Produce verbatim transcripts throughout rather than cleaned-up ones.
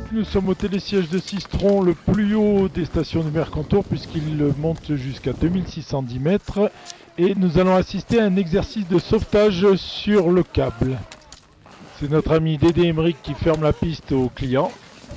Nous sommes au télésiège de Sistron, le plus haut des stations du Mercantour, puisqu'il monte jusqu'à deux mille six cent dix mètres. Et nous allons assister à un exercice de sauvetage sur le câble. C'est notre ami Dédé Emeric qui ferme la piste aux clients.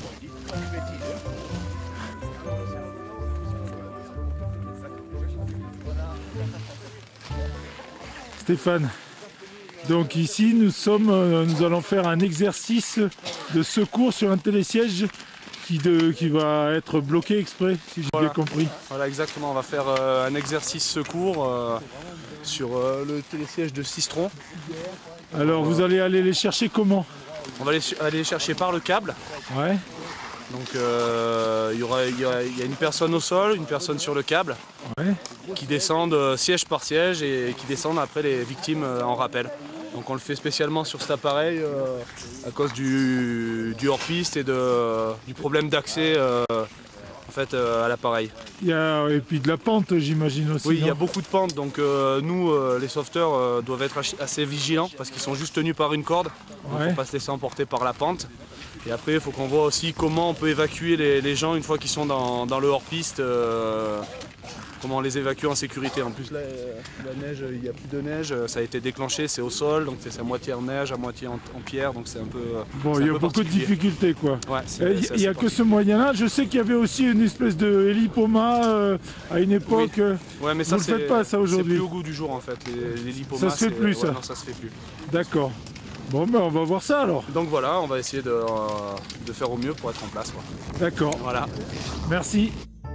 Stéphane, donc ici nous sommes, euh, nous allons faire un exercice de secours sur un télésiège qui, de, qui va être bloqué exprès, si j'ai Voilà. bien compris. Voilà, exactement, on va faire euh, un exercice secours euh, sur euh, le télésiège de Sistron. Alors vous allez aller les chercher comment? On va aller, aller les chercher par le câble. Ouais. Donc euh, il y aura, il y a, il y a une personne au sol, une personne sur le câble, Ouais. qui descendent euh, siège par siège et qui descendent après les victimes euh, en rappel. Donc on le fait spécialement sur cet appareil euh, à cause du, du hors-piste et de, du problème d'accès euh, en fait, euh, à l'appareil. Il y a, et puis de la pente, j'imagine aussi. Oui, il y a non beaucoup de pentes, donc euh, nous, euh, les sauveteurs, euh, doivent être assez vigilants parce qu'ils sont juste tenus par une corde. Il ne Ouais. faut pas se laisser emporter par la pente. Et après, il faut qu'on voit aussi comment on peut évacuer les, les gens une fois qu'ils sont dans, dans le hors-piste. Euh, comment on les évacue en sécurité. En plus, là, euh, la neige, il n'y a plus de neige, ça a été déclenché, c'est au sol, donc c'est à moitié en neige, à moitié en, en pierre, donc c'est un peu. Bon, c'est il y un a peu beaucoup de particulier. difficultés quoi. Ouais, c'est- Et c'est Il n'y a assez que ce moyen-là. Je sais qu'il y avait aussi une espèce de hélipoma euh, à une époque. Oui. euh, Ouais, mais Vous ça, le c'est- faites pas, ça, aujourd'hui? C'est plus au goût du jour en fait. Les, les lipomas, Ça se fait c'est- plus, ouais, ça Non, ça se fait plus. D'accord. Bon, ben on va voir ça alors. Donc voilà, on va essayer de, euh, de faire au mieux pour être en place, quoi. D'accord. Voilà. Merci.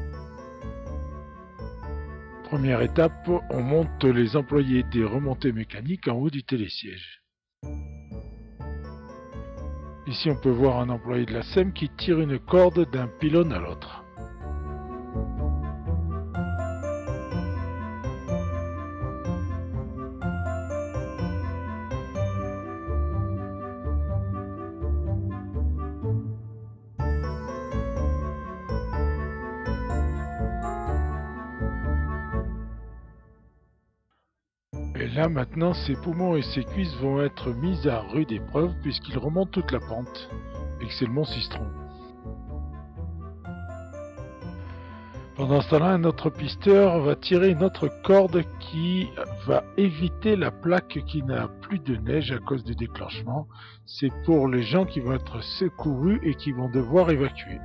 Première étape, on monte les employés des remontées mécaniques en haut du télésiège. Ici on peut voir un employé de la S E M qui tire une corde d'un pylône à l'autre. Et là maintenant ses poumons et ses cuisses vont être mis à rude épreuve puisqu'il remonte toute la pente et que c'est le mont Sistron. Pendant ce temps-là, un autre pisteur va tirer une autre corde qui va éviter la plaque qui n'a plus de neige à cause du déclenchement. C'est pour les gens qui vont être secourus et qui vont devoir évacuer.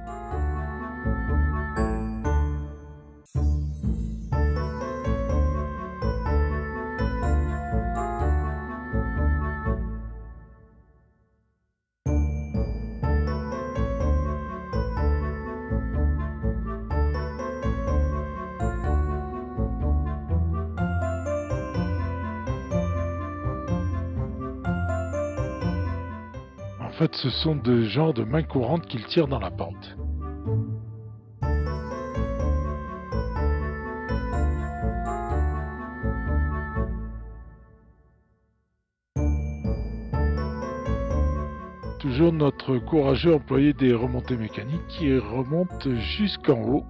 En fait, ce sont de genres de mains courantes qu'il tire dans la pente. Toujours notre courageux employé des remontées mécaniques qui remonte jusqu'en haut.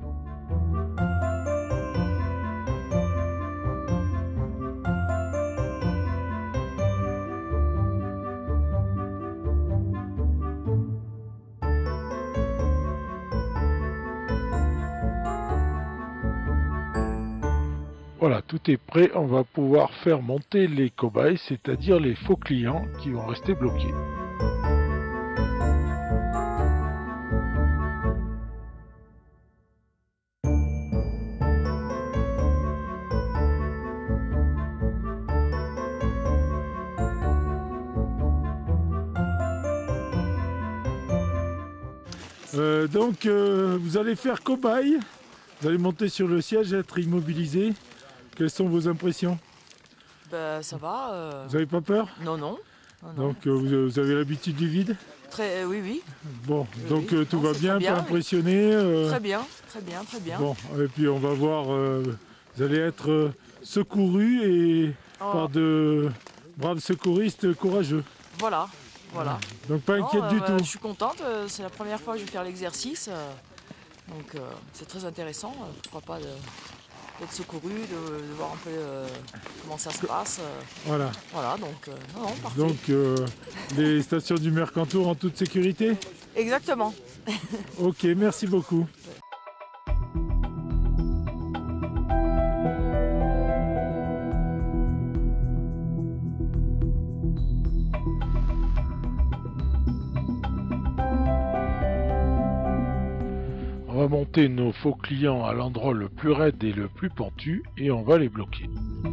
Voilà, tout est prêt, on va pouvoir faire monter les cobayes, c'est-à-dire les faux clients qui vont rester bloqués. Euh, donc euh, vous allez faire cobaye. Vous allez monter sur le siège, être immobilisé. Quelles sont vos impressions? Bah ça va. euh, Vous n'avez pas peur? Non, non. non, non. Donc euh, vous, vous avez l'habitude du vide? Très, euh, oui, oui. Bon, Oui, donc oui. euh, tout Non, va c'est bien, très bien, pas oui. impressionné. euh, Très bien, très bien, très bien. Bon, et puis on va voir, euh, vous allez être euh, secouru et Oh, par de braves secouristes courageux. Voilà, voilà. Donc pas Non, inquiète euh, du bah, tout. Je suis contente, euh, c'est la première fois que je vais faire l'exercice. euh, donc euh, c'est très intéressant, euh, pourquoi pas de- d'être secouru, de, de voir un peu euh, comment ça se passe. euh, Voilà. voilà, donc euh, non, non, parfait. Donc euh, les stations du Mercantour en toute sécurité. Exactement, Ok, merci beaucoup. On va monter nos faux clients à l'endroit le plus raide et le plus pentu et on va les bloquer.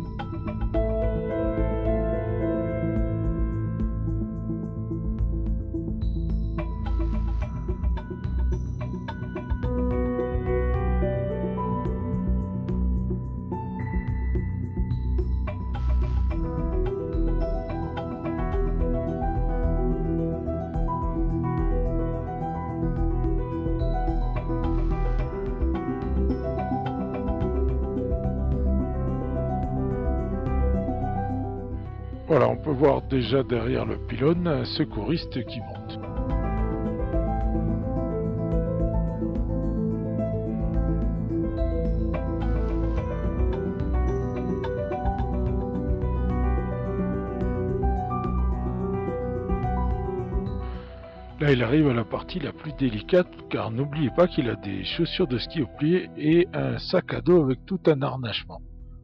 Voilà, on peut voir déjà derrière le pylône un secouriste qui monte. Là, il arrive à la partie la plus délicate, car n'oubliez pas qu'il a des chaussures de ski au pied et un sac à dos avec tout un harnachement.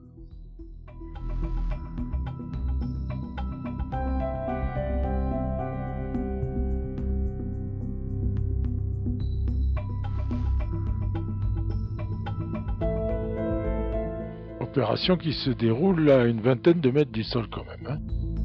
Opération qui se déroule à une vingtaine de mètres du sol quand même. Hein.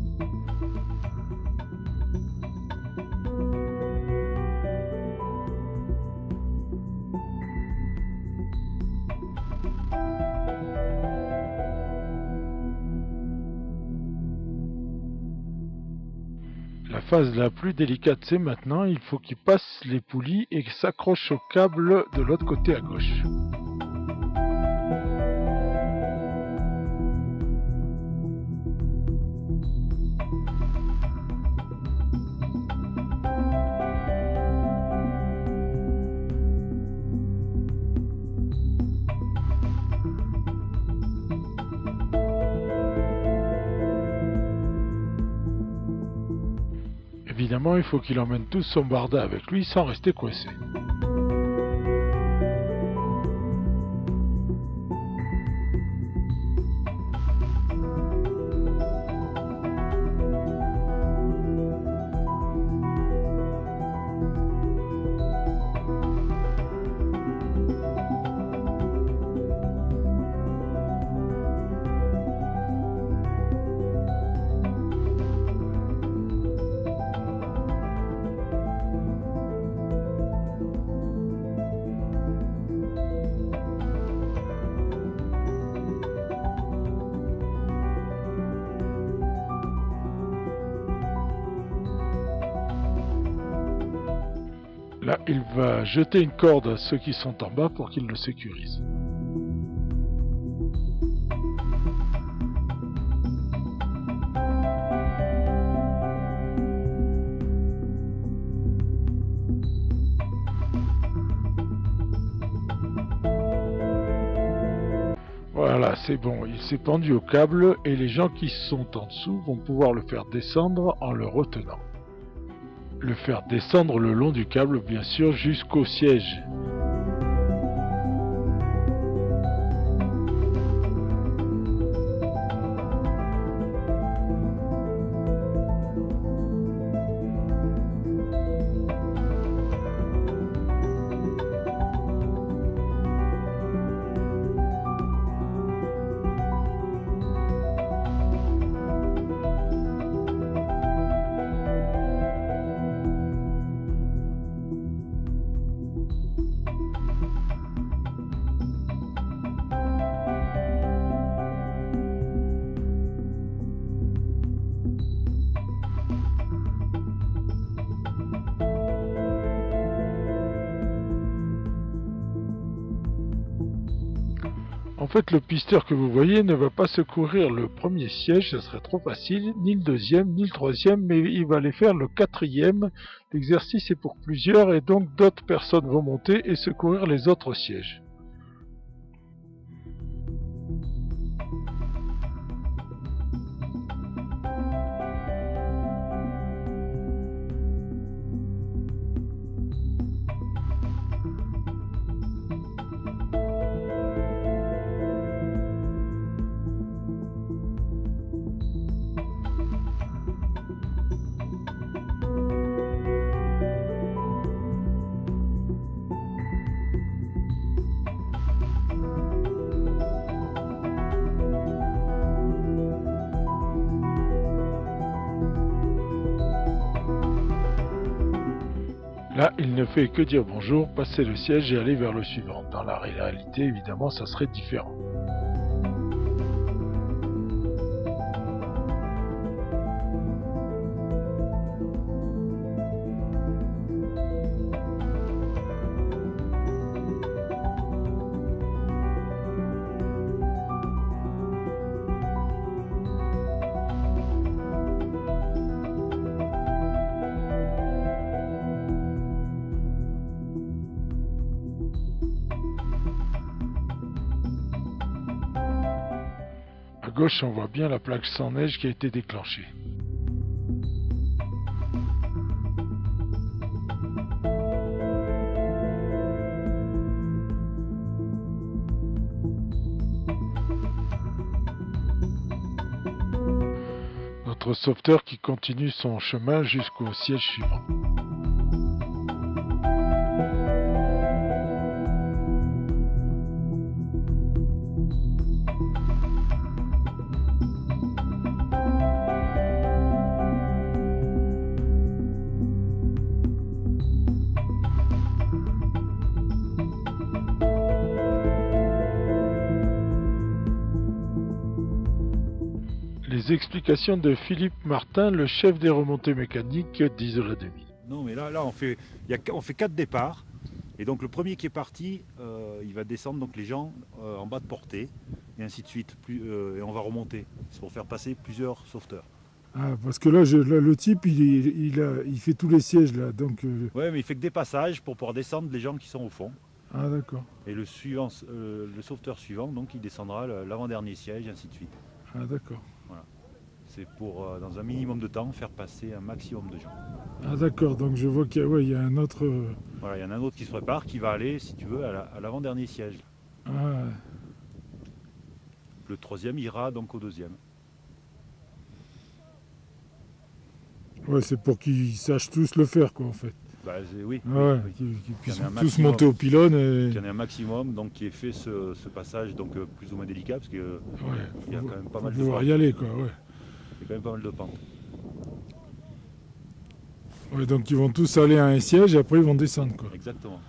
La phase la plus délicate, c'est maintenant, il faut qu'il passe les poulies et s'accroche au câble de l'autre côté à gauche. Évidemment, il faut qu'il emmène tout son barda avec lui sans rester coincé. Là, il va jeter une corde à ceux qui sont en bas pour qu'ils le sécurisent. Voilà, c'est bon, il s'est pendu au câble et les gens qui sont en dessous vont pouvoir le faire descendre en le retenant. Le faire descendre le long du câble, bien sûr, jusqu'au siège. En fait, le pisteur que vous voyez ne va pas secourir le premier siège, ce serait trop facile, ni le deuxième, ni le troisième, mais il va aller faire le quatrième. L'exercice est pour plusieurs et donc d'autres personnes vont monter et secourir les autres sièges. Là, il ne fait que dire bonjour, passer le siège et aller vers le suivant. Dans la réalité, évidemment, ça serait différent. À gauche, on voit bien la plaque sans neige qui a été déclenchée. Notre sauveteur qui continue son chemin jusqu'au siège suivant. Les explications de Philippe Martin, le chef des remontées mécaniques d'Isola deux mille. Non, mais là, là on, fait, y a, on fait quatre départs. Et donc le premier qui est parti, euh, il va descendre donc les gens euh, en bas de portée, et ainsi de suite. Plus, euh, et on va remonter. C'est pour faire passer plusieurs sauveteurs. Ah, parce que là, je, là le type, il, il, il, a, il fait tous les sièges là. Donc, euh... ouais, mais il fait que des passages pour pouvoir descendre les gens qui sont au fond. Ah, d'accord. Et le, suivant, euh, le sauveteur suivant, donc il descendra l'avant-dernier siège, et ainsi de suite. Ah, d'accord. Voilà. C'est pour, euh, dans un minimum de temps, faire passer un maximum de gens. Ah, d'accord. Donc je vois qu'il y, ouais, y a un autre... Euh... Voilà, il y en a un autre qui se prépare, qui va aller, si tu veux, à l'avant-dernier siège. Ah. Le troisième ira donc au deuxième. Ouais, c'est pour qu'ils sachent tous le faire, quoi, en fait. Bah, oui, ah ouais, oui. qu'ils qu puissent tous maximum, monter au pylône. Et... Il y en a un maximum donc, qui ait fait ce, ce passage donc, plus ou moins délicat, parce qu'il ouais, y a quand même pas mal de pouvoir y aller, quoi, ouais. Il y a quand même pas mal de pentes. Ouais, donc ils vont tous aller à un siège et après ils vont descendre, quoi. Exactement.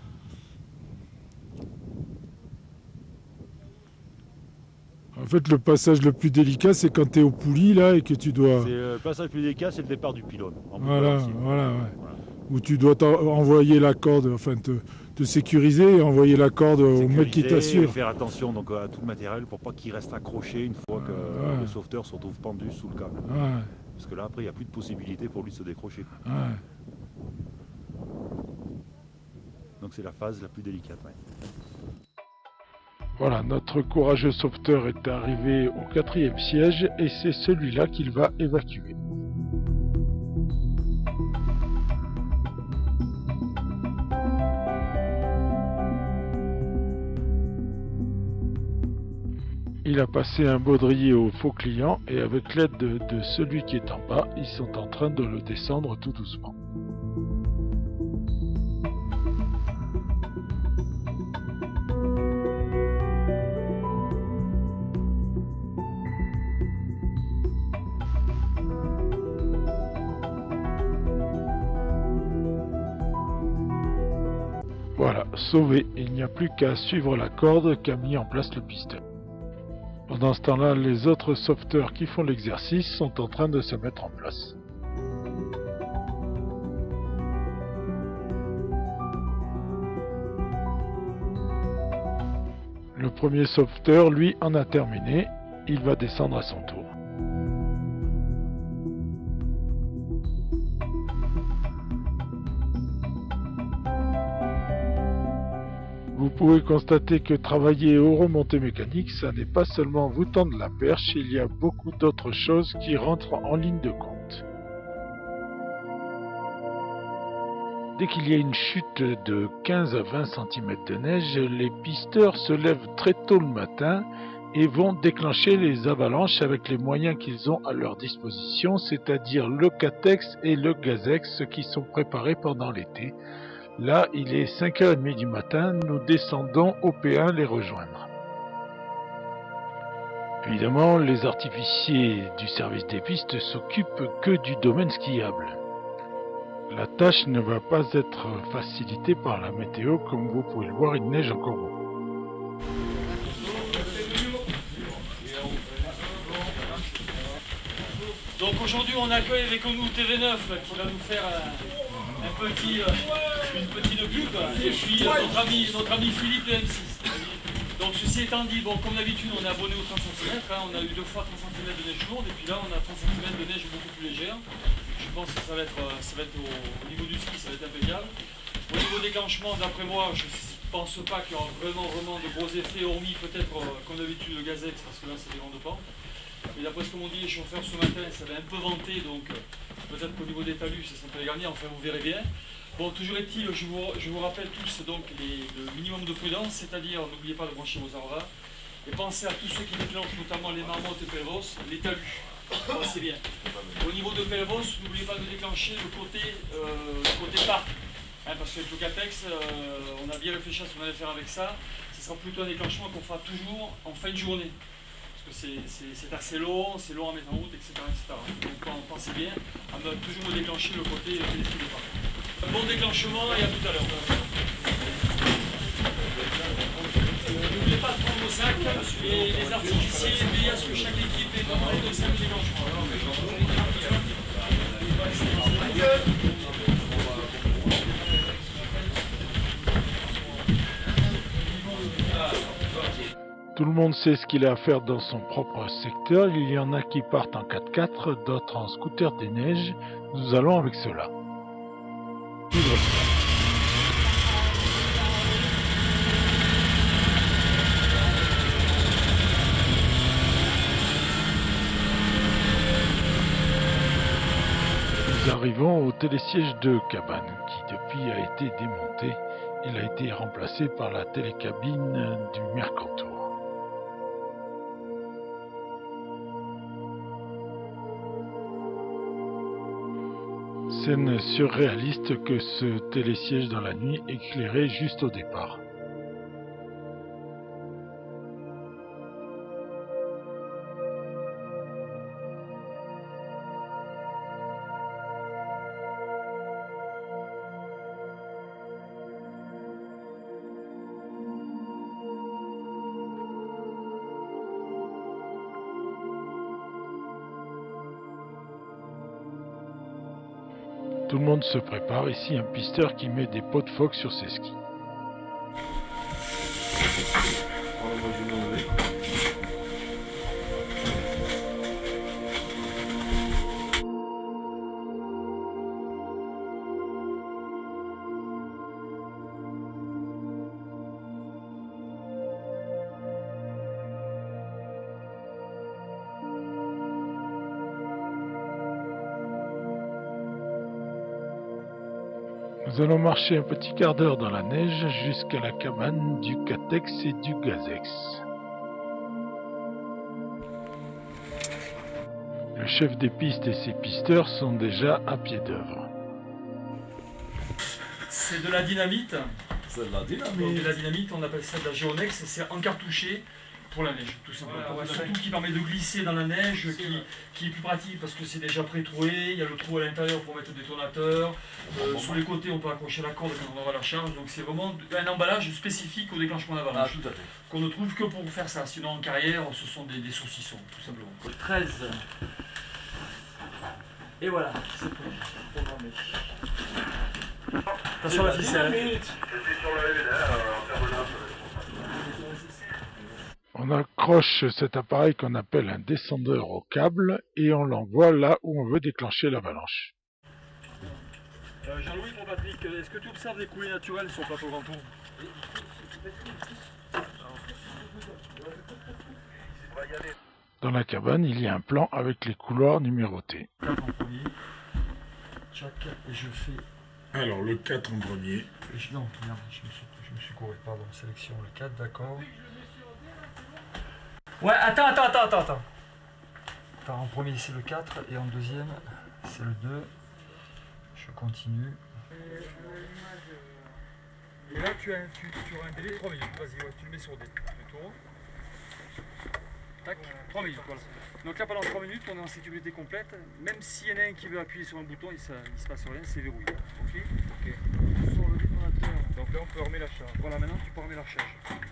En fait, le passage le plus délicat, c'est quand tu es au poulie, là, et que tu dois... Le passage le plus délicat, c'est le départ du pylône. Voilà, voilà, ouais. Voilà. Où tu dois envoyer la corde, enfin, te, te sécuriser et envoyer la corde sécuriser, au mec qui t'assure. Faire attention donc, à tout le matériel pour pas qu'il reste accroché une fois que ouais. le sauveteur se retrouve pendu sous le câble. Ouais. Parce que là, après, il n'y a plus de possibilité pour lui de se décrocher. Ouais. Donc c'est la phase la plus délicate. Ouais. Voilà, notre courageux sauveteur est arrivé au quatrième siège et c'est celui-là qu'il va évacuer. Il a passé un baudrier au faux client et avec l'aide de, de celui qui est en bas, ils sont en train de le descendre tout doucement. Voilà, sauvé, il n'y a plus qu'à suivre la corde qu'a mis en place le pisteur. Pendant ce temps-là, les autres sauveteurs qui font l'exercice sont en train de se mettre en place. Le premier sauveteur, lui, en a terminé. Il va descendre à son tour. Vous pouvez constater que travailler aux remontées mécaniques, ça n'est pas seulement vous tendre la perche, il y a beaucoup d'autres choses qui rentrent en ligne de compte. Dès qu'il y a une chute de quinze à vingt centimètres de neige, les pisteurs se lèvent très tôt le matin et vont déclencher les avalanches avec les moyens qu'ils ont à leur disposition, c'est-à-dire le Catex et le Gazex qui sont préparés pendant l'été. Là, il est cinq heures trente du matin, nous descendons au P un les rejoindre. Évidemment, les artificiers du service des pistes s'occupent que du domaine skiable. La tâche ne va pas être facilitée par la météo, comme vous pouvez le voir, il neige encore beaucoup. Donc aujourd'hui on accueille avec nous T V neuf qui va nous faire un, un petit, une petite pub, et puis notre ami, notre ami Philippe de M six. Donc ceci étant dit, bon, comme d'habitude on est abonné aux trente centimètres, hein, on a eu deux fois trente centimètres de neige lourde et puis là on a trente centimètres de neige beaucoup plus légère. Je pense que ça va être, ça va être au, au niveau du ski, ça va être impeccable. Au niveau déclenchement, d'après moi, je ne pense pas qu'il y aura vraiment, vraiment de gros effets, hormis peut-être euh, comme d'habitude le Gazex, parce que là c'est des grandes pentes. Et d'après ce que m'ont dit les chauffeurs ce matin, ça va un peu vanter, donc euh, peut-être qu'au niveau des talus, ça sera pas les gagnants, enfin vous verrez bien. Bon, toujours est-il, je vous, je vous rappelle tous donc les, le minimum de prudence, c'est-à-dire n'oubliez pas de brancher vos arvas, et pensez à tous ceux qui déclenchent, notamment les marmottes et pelvos, les talus. Pensez bien. Au niveau de pelvos, n'oubliez pas de déclencher le côté, euh, le côté parc. Hein, parce qu'avec le Capex, euh, on a bien réfléchi à ce qu'on allait faire avec ça. Ce sera plutôt un déclenchement qu'on fera toujours en fin de journée. Parce que c'est assez long, c'est long à mettre en route, et cetera et cetera. Donc pensez bien à toujours me déclencher le côté téléphone de parc. Un bon déclenchement et à tout à l'heure. N'oubliez pas de prendre vos sacs, les, les artificiers, veillez à ce que chaque équipe ait dans les deux sacs de déclenchement. Tout le monde sait ce qu'il a à faire dans son propre secteur. Il y en a qui partent en quatre-quatre, d'autres en scooter des neiges. Nous allons avec cela. Nous arrivons au télésiège de cabane qui depuis a été démonté. Il a été remplacé par la télécabine du Mercantour. Scène surréaliste que ce télésiège dans la nuit éclairé juste au départ. Tout le monde se prépare, ici un pisteur qui met des pots de phoque sur ses skis. Nous allons marcher un petit quart d'heure dans la neige jusqu'à la cabane du Catex et du Gazex. Le chef des pistes et ses pisteurs sont déjà à pied d'œuvre. C'est de la dynamite. C'est de la dynamite. Donc, de la dynamite, on appelle ça de la géonex, et c'est encartouché pour la neige, tout simplement. Voilà, surtout qui permet de glisser dans la neige, qui, qui est plus pratique parce que c'est déjà pré-troué, il y a le trou à l'intérieur pour mettre le détonateur, euh, sur les côtés on peut accrocher la corde quand on va à la charge, donc c'est vraiment un emballage spécifique au déclenchement d'avalanche, ah, qu'on ne trouve que pour faire ça, sinon en carrière ce sont des, des saucissons, tout simplement. treize. Et voilà, c'est pour programmer. Attention à la ficelle. On accroche cet appareil qu'on appelle un descendeur au câble et on l'envoie là où on veut déclencher l'avalanche. Euh, Jean-Louis, pour Patrick, est-ce que tu observes des coulées naturelles sur le plateau Grand Tour? Dans la cabane, il y a un plan avec les couloirs numérotés. quatre en premier. Tchac, et je fais... Alors, le quatre en premier. Et je... Non, merde, je me suis, je me suis couru, pardon, sélection le quatre, d'accord. Ouais, attends, attends, attends, attends, attends. Attends, en premier c'est le quatre et en deuxième c'est le deux. Je continue. Et là tu as un, tu, tu auras un délai de trois minutes. Vas-y, ouais, tu le mets sur D. Tu le tournes. tac, trois minutes, voilà. Donc là, pendant trois minutes, on est en sécurité complète. Même s'il y en a un qui veut appuyer sur un bouton, il ne se passe rien, c'est verrouillé. Ok. Ok. Sur le détonateur. Donc là, on peut remettre la charge. Voilà, maintenant, tu peux remettre la charge.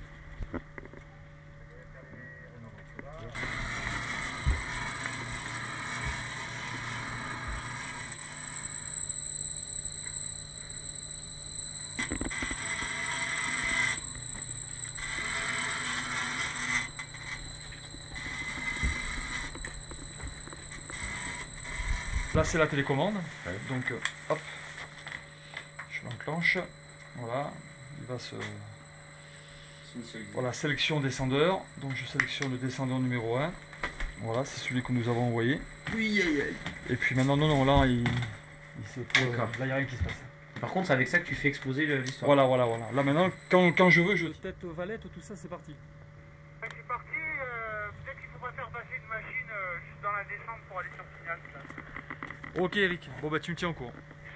Là c'est la télécommande, ouais. Donc euh, hop, je l'enclenche, voilà, il va se... Voilà, sélection descendeur, donc je sélectionne le descendeur numéro un, voilà, c'est celui que nous avons envoyé. Oui, aïe, aïe. Et puis maintenant, non, non, là, il, il se peut, là, il n'y a rien qui se passe. Par contre, c'est avec ça que tu fais exploser l'histoire. Voilà, voilà, voilà. Là maintenant, quand, quand je veux, je... Tête valette, tout ça, c'est parti. C'est parti, euh, peut-être qu'il faudrait faire passer une machine euh, juste dans la descente pour aller sur Signal. Ok Eric, bon bah tu me tiens au courant.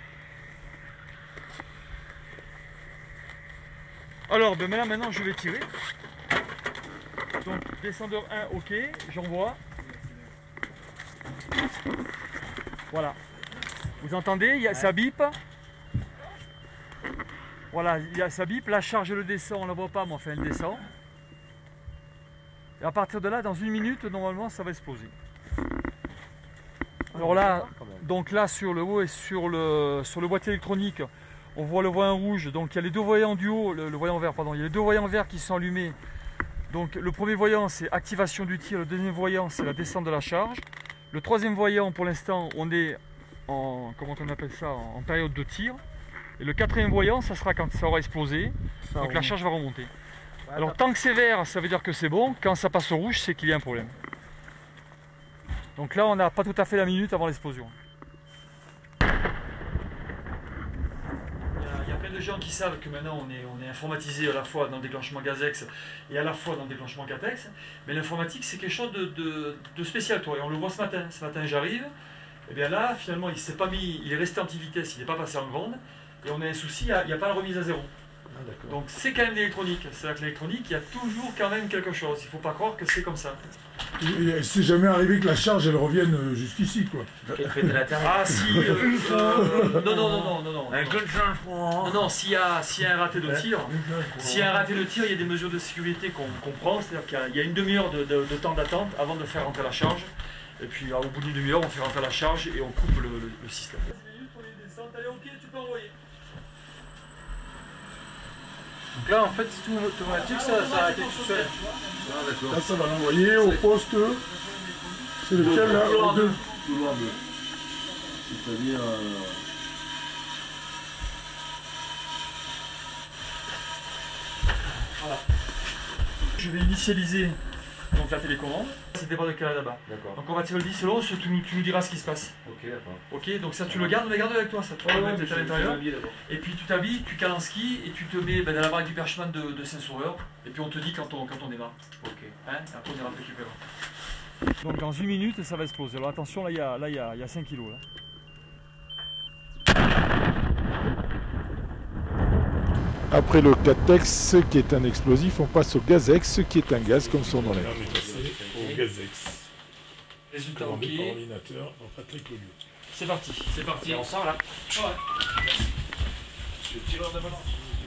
Alors ben là maintenant je vais tirer. Donc descendeur un, ok, j'envoie. Voilà. Vous entendez, il y a, ça bip. Voilà, il y a ça bip, la charge le descend, on la voit pas mais enfin elle descend. Et à partir de là, dans une minute, normalement ça va exploser. Alors là, donc là sur le haut et sur le, sur le boîtier électronique, on voit le voyant rouge, donc il y a les deux voyants du haut, le, le voyant vert, pardon, il y a les deux voyants verts qui sont allumés. Donc le premier voyant c'est activation du tir, le deuxième voyant c'est la descente de la charge. Le troisième voyant pour l'instant on est en, comment on appelle ça, en période de tir. Et le quatrième voyant ça sera quand ça aura explosé, ça donc la charge va remonter. Alors tant que c'est vert ça veut dire que c'est bon, quand ça passe au rouge c'est qu'il y a un problème. Donc là, on n'a pas tout à fait la minute avant l'explosion. Il, il y a plein de gens qui savent que maintenant on est, on est informatisé à la fois dans le déclenchement Gazex et à la fois dans le déclenchement Catex. Mais l'informatique, c'est quelque chose de, de, de spécial, toi. Et on le voit ce matin. Ce matin, j'arrive. Et bien là, finalement, il s'est pas mis, il est resté anti-vitesse, il n'est pas passé en grande. Et on a un souci, il n'y a, a pas la remise à zéro. Ah, donc c'est quand même l'électronique. C'est-à-dire que l'électronique, il y a toujours quand même quelque chose. Il ne faut pas croire que c'est comme ça. C'est jamais arrivé que la charge elle revienne jusqu'ici quoi. Ah si, euh, euh, non, non, non, non, non, non. Non, non, s'il y a, s'il y a un raté de tir, s'il y a un raté de tir, il y a des mesures de sécurité qu'on qu'on prend, c'est-à-dire qu'il y a une demi-heure de, de, de temps d'attente avant de faire rentrer la charge. Et puis au bout d'une demi-heure, on fait rentrer la charge et on coupe le, le, le système. Allez, ok, tu peux envoyer. Donc là, en fait, c'est tout automatique, ça, ça a été tout seul. Ah, là, ça va l'envoyer au poste. C'est lequel là? Couloir deux. Couloir deux. C'est-à-dire. Euh... Voilà. Je vais initialiser donc la télécommande. C'était pas de cas là-bas. D'accord. Donc on va tirer le dix long, tu, tu nous diras ce qui se passe. Ok, d'accord. Ok, donc ça tu le gardes, mais garde avec toi, ça tu ouais, peux ouais, mettre à l'intérieur. Et puis tu t'habilles, tu cales en ski et tu te mets ben, dans la marque du perchman de, de Saint-Sauveur. Et puis on te dit quand on, quand on démarre. Ok. Hein, après on ira te récupérer. Donc dans une minute ça va exploser. Alors attention, là il y a, là, il y a, il y a cinq kilos. Là. Après le Catex, qui est un explosif, on passe au Gazex, qui est un gaz comme son nom l'indique. Au Gazex. Résultat ok. C'est parti. C'est parti, on sort là. Ouais. Je suis tireur de balance.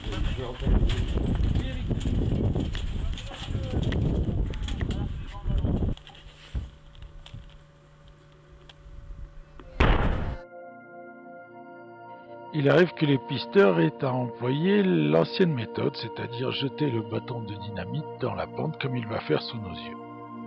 Il arrive que les pisteurs aient à employer l'ancienne méthode, c'est-à-dire jeter le bâton de dynamite dans la pente comme il va faire sous nos yeux.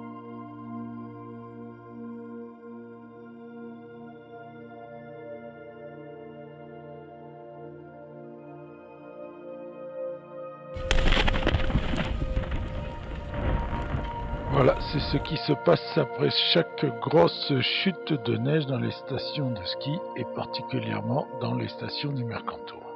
Voilà, c'est ce qui se passe après chaque grosse chute de neige dans les stations de ski et particulièrement dans les stations du Mercantour.